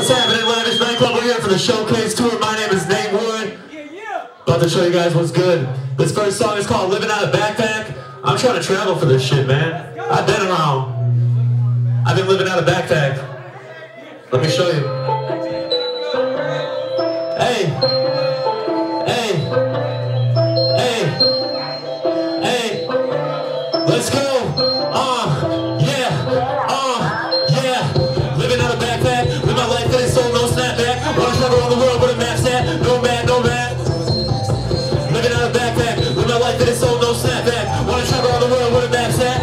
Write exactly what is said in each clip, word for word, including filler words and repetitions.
What's happening, Lavish Nightclub? We're here for the Showcase Tour. My name is Nate Wood. About to show you guys what's good. This first song is called Living Out of Backpack. I'm trying to travel for this shit, man. I've been around. I've been living out of backpack. Let me show you. Hey. Hey. Hey. Hey. Let's go. Uh, yeah. Uh, yeah. Living out of backpack. Live my life that is so no snapback. Wanna travel around the world with a map's at. No man, no man. Living out of backpack. Live my life that is so no snapback. Wanna travel around the world with a map's at.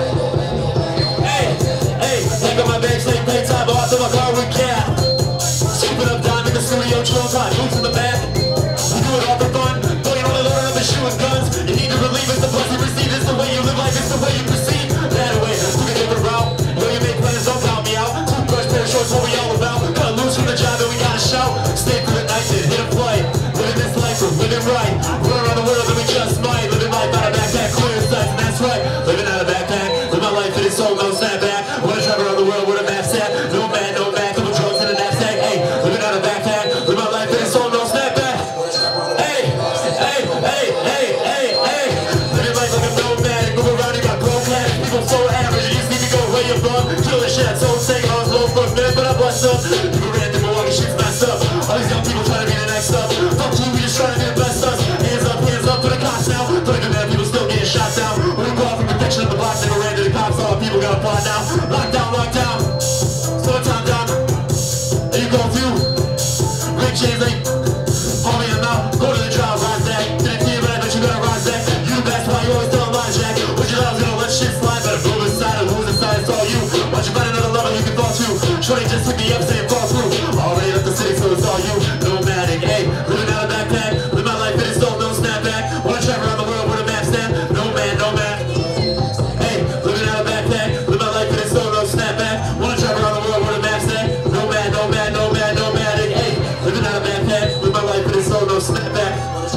Hey. Hey. Take on my bags, take play time. Go out to my car with cat. Scooping up dime in the studio. Chill time. Boots in the back. We do it all for fun. Though you only learn up and shooting guns. You need to relieve it. The plus you receive. It's the way you live life. It's the way you perceive. That way. Took a different route. Yo, you make plans. Don't count me out. Toothbrush, pair of shorts. What we all about. Cut loose from the job and we gotta shout. Stay for the night. Then hit a flight. Living this life. We're living right. We're around the world and we just might. Living life out of backpack. Clear sights. And that's right. Living out of backpack. Live my life. It is so no snapback. Wanna travel around the world with a map set. No man, no man. Couple drugs in a knapsack. Hey. Living out of backpack. Live my life. It is so no snapback. Hey. Hey. Hey. Hey. Hey. Hey. Living life like a nomad. Move around. You got broke class. People so average. You just need to go way above. Kill the shit. So say on low for a minute, but I bless up. People ran through Milwaukee. Shit's messed up. All these young people trying to be the next up. Fuck you. We just trying to be the best us. Hands up. Hands up for the cops now. For the mad people still getting shot down. When we go out from protection of the block, never ran to the cops. All the people got applaud now. Lockdown. Lockdown. Summertime down. There you go, through. Rick James, like, homie, I'm out. Go to the job, rise that. Didn't see it, but I bet you gotta rise that. You the best, why you always tell lies, Jack? What your love's gonna let shit slide. Better move inside or lose inside, it's all you. Watch you find another lover you can fall to. Shorty just took me up, saying fall through. Already left the city, so it's all you. Nomadic, hey, living out of backpack. Live my life, it is so no snapback. Wanna travel around the world with a map snap. No man, no man. Hey, living out of backpack. Live my life, it is so no snapback. Wanna travel around the world with a map snap. No man, no man, no man, nomadic. Hey, living out of backpack. Live my life, it is so no snapback.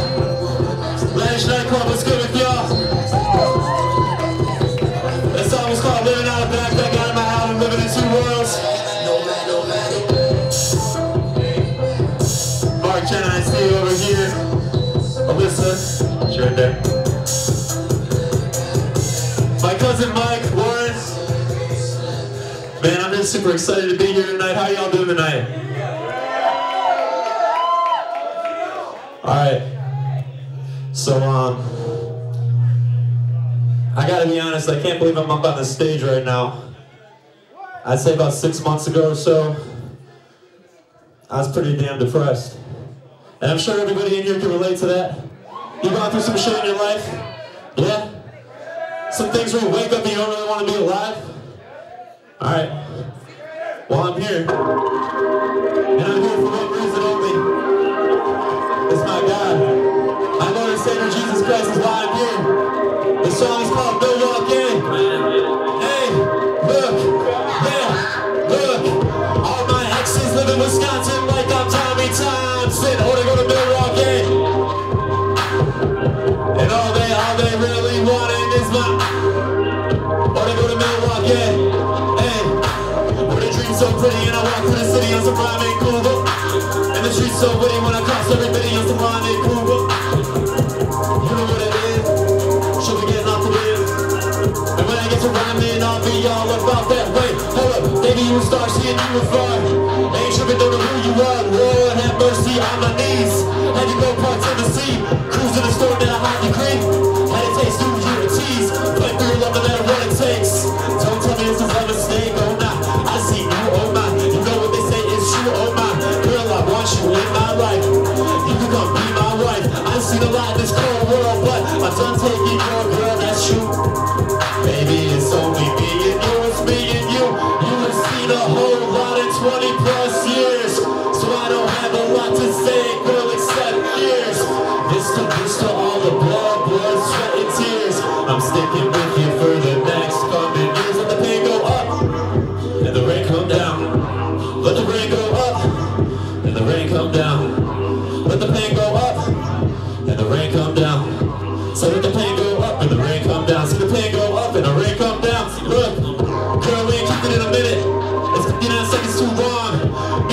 Lavish Nightclub, what's good with y'all? That song was called Living Out of Backpack. Out of my album, Living in Two Worlds. Mark Chen, I see you over here. Alyssa, she's right there. My cousin Mike, Warren. Man, I'm just super excited to be here tonight. How y'all doing tonight? Alright. So, um, I gotta be honest, I can't believe I'm up on the stage right now. I'd say about six months ago or so, I was pretty damn depressed. And I'm sure everybody in here can relate to that. You've gone through some shit in your life? Yeah? Some things where you wake up and you don't really want to be alive? Alright. Well, I'm here. And I'm here for one reason only. It's my God. My Lord and Savior Jesus Christ is why I'm here. The song is called Milwaukee. Hey, look, yeah, look. All my exes live in Wisconsin like I'm Tommy Thompson. I wanna go to Milwaukee. And all they, all they really wanted is my. Wanna go to Milwaukee. Hey, where the dream's so pretty and I walk through the city on some rhyme and Cuba. And the street's so witty when I cross everybody on some rhyme and Cuba. You know what it is, she'll be getting off the wheel. And when I get to rhyming, I'll be all about that. Wait, hold up, baby, you a star, seeing you afar. Ain't tripping, don't know who you are. Lord, have mercy on my knees. Had to go parts of the sea, cruise in the storm in a hot degree. Had to taste through you a tease, fight through love no matter what it takes. Don't tell me this is a mistake, oh nah, I see you, oh my. You know what they say is true, oh my. Girl, I want you in my life. You can come be my wife. I've seen a lot in this cold world, but I'm done taking your girl, that's true. Baby, it's only me and you, it's me and you. You have seen a whole lot in twenty plus years, so I don't have a lot to say, girl, except years. This to this to all the blood, blood, sweat and tears. I'm sticking with you for the next coming years. Let the pain go up, and the rain come down. Let the rain go up, and the rain come down. Let the pain go up, and the rain come down. So let the pain go up, and the rain come down. See the pain go up, and the rain come down. Look, girl, we ain't keeping it in a minute. It's fifty-nine seconds too long. Meaning that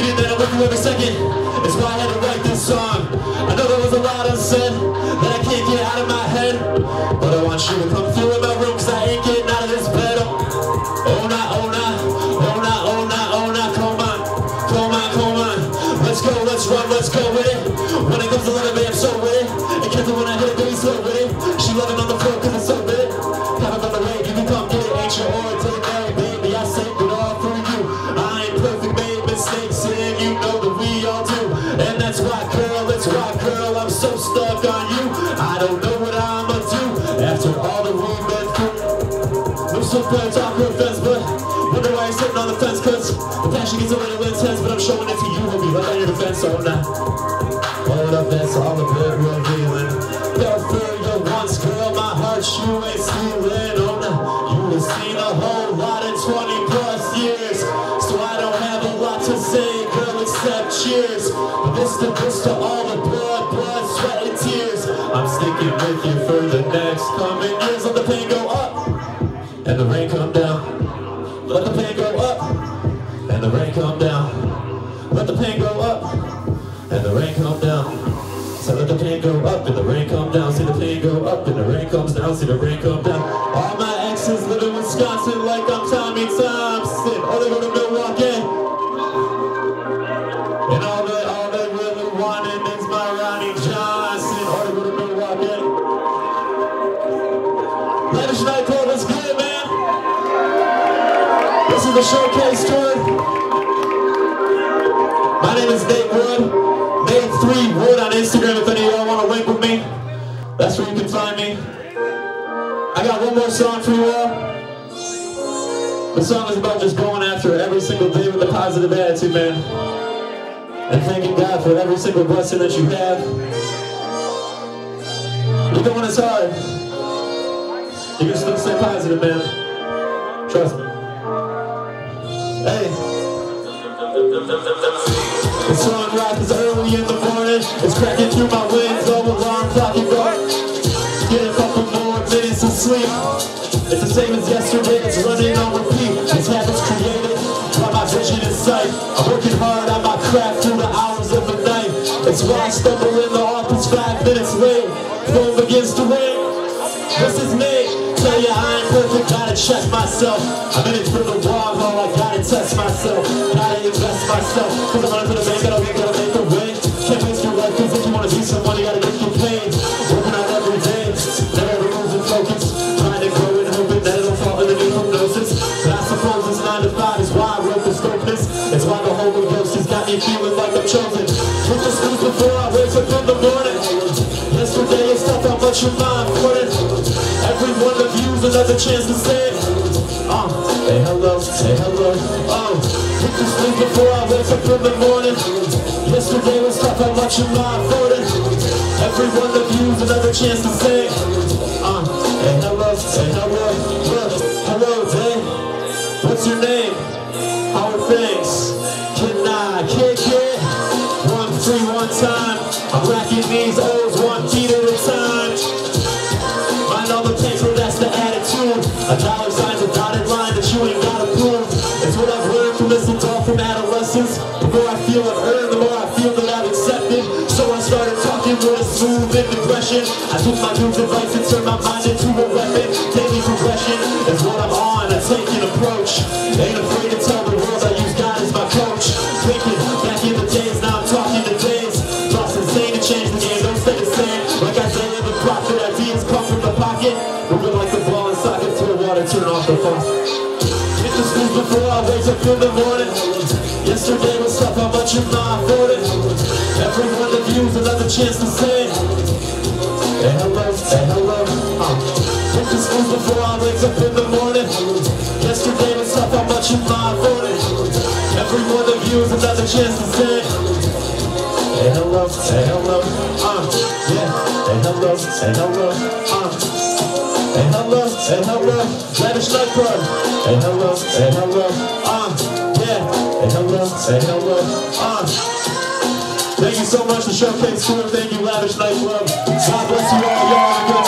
with you every second. It's why I had to write this song. I know there was a lot unsaid that I can't get out of my head, but I want you to come through in my room, cause I ain't getting out of this bed. Oh nah, oh nah, oh nah, oh nah, oh nah, come on, come on, come on. Let's go, let's run, let's go with it. When it comes to loving me, I'm so with it. And kids when I hit it, baby, so with it. She loving on the floor cause it's so lit. Haven't on the way, you can come get it. Ain't your ordinary, baby, I saved it all for you. I ain't perfect, made mistakes, and you know that we all do. And that's why, girl, it's why, girl, I'm so stuck on you. I don't know what I'ma do after all that we've been through. No so bad, talk real fence, but wonder why you're sitting on the fence, cause the passion gets a little intense, but I'm showing it to you, we'll be right on your defense, so now. Hold up, that's all the bit revealing. Fell for you once, girl, my heart you ain't stealing. Oh no, you have seen a whole lot in twenty plus years, so I don't have a lot to say, girl, except cheers. But this to this to all the blood, blood, sweat and tears. I'm sticking with you for the next coming years. Let the pain go up and the rain come down. Let the pain go up and the rain come down. Let the pain go up and the rain come down. So let the pain go up and the rain come down. See the pain go up and the rain comes down. See the rain come down. All my exes live in Wisconsin like I'm Tommy Thompson. Or they go to Milwaukee. And all they, all they really wanted is my Ronnie Johnson. Or they go to Milwaukee. Lavish Nightclub, let's get it, man. This is the showcase tour. My name is Nate Wood. Nate three Wood on Instagram if any of y'all want to link with me. That's where you can find me. I got one more song for you all. The song is about just going after every single day with a positive attitude, man. And thanking God for every single blessing that you have. Even when it's hard, you can still stay positive, man. Trust me. Hey. The sun rises early in the morning. It's cracking through my window. Alarm clock and go. Get a couple more minutes of sleep. It's the same as yesterday. It's running on repeat. These habits created by my vision in sight. I'm working hard on my craft through the hours of the night. It's why I stumble in the office five minutes late. Phone begins to ring. This is me. Tell you I ain't perfect, gotta check myself. I'm in it for the long haul, I gotta test myself. Gotta invest myself, cause I'm running to the bank, gotta make, gotta make a way. Can't waste your life, cause if you wanna be someone, you gotta get your paid. Working out every day, never losing focus. Trying to grow and hoping that it'll fall underneath hypnosis. But I suppose this nine to five is why I wrote this scopeless. It's why the Holy Ghost has got me feeling like I'm chosen. Hit the snooze before I wake up in the morning. Yesterday is tough, how much your mind for it. Every one of you's another chance to say it. Uh, hey hello, hey hello, oh. Hit the sleep before I wake up in the morning. Yesterday was tough, how much your mind for it. Every one of you's another chance to say it. Uh, hey hello, hey hello, look, hello day. What's your name? How are things? Can I kick it? One free one time. I'm racking these O's one beat at a time. Mind all the paper, that's the attitude. A dollar sign's a dotted line that you ain't gotta prove. It's what I've learned from this adult from adolescence. The more I feel I've earned, the more I feel that I've accepted. So I started talking with a smooth indiscretion. I took my dude's advice and turned my mind into a weapon. Daily progression is what I'm on, a taking approach. Ain't afraid to tell the world I use God as my coach. Thinking back in the days, now I'm talking to days. Thoughts insane to change the game, don't stay the same. Like Isaiah the prophet, ideas come from the pocket. Moving like the ball in socket to the water, turn off the faucet. Hit the snooze before I wake up in the morning. Yesterday was tough, how much you mind for it. Every one of you's another chance to say it. Hey hello, hey hello, uh. Hit the snooze before I wake up in the morning. Yesterday was tough, how much you mind for it. Every one of you's another chance to say it. Hey hello, hey hello, uh, yeah. Hey hello, hey hello, uh. Hey hello, hey hello, Lavish Nightclub. Hey hello, hey hello, uh, yeah. Hey hello, hey hello, uh. Thank you so much for Showcase Tour. Thank you, Lavish Nightclub. God bless you all. Y'all have a good